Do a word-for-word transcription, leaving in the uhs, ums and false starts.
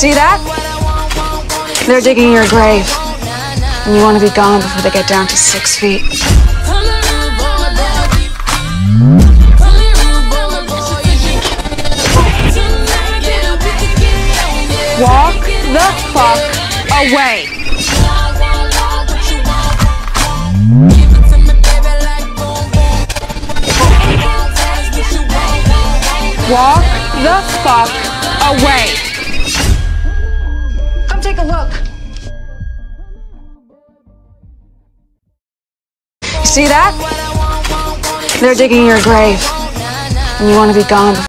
See that? They're digging your grave, and you want to be gone before they get down to six feet. Walk the fuck away. Walk the fuck away. Come take a look. See that? They're digging your grave, and you want to be gone.